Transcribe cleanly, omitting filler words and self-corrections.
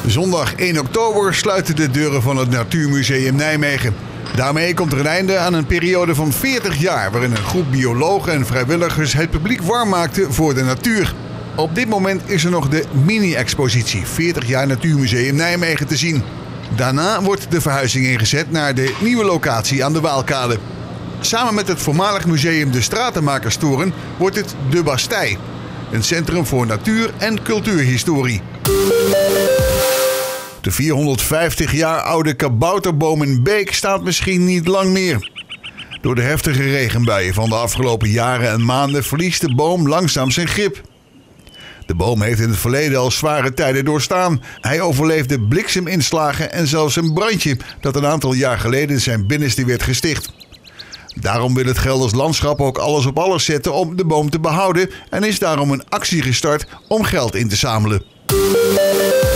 Zondag 1 oktober sluiten de deuren van het Natuurmuseum Nijmegen. Daarmee komt er een einde aan een periode van 40 jaar... waarin een groep biologen en vrijwilligers het publiek warm maakte voor de natuur. Op dit moment is er nog de mini-expositie 40 jaar Natuurmuseum Nijmegen te zien. Daarna wordt de verhuizing ingezet naar de nieuwe locatie aan de Waalkade. Samen met het voormalig museum de Stratenmakerstoren wordt het De Bastei. Een centrum voor natuur- en cultuurhistorie. De 450 jaar oude kabouterboom in Beek staat misschien niet lang meer. Door de heftige regenbuien van de afgelopen jaren en maanden verliest de boom langzaam zijn grip. De boom heeft in het verleden al zware tijden doorstaan. Hij overleefde blikseminslagen en zelfs een brandje dat een aantal jaar geleden zijn binnenste werd gesticht. Daarom wil het Gelders Landschap ook alles op alles zetten om de boom te behouden en is daarom een actie gestart om geld in te zamelen.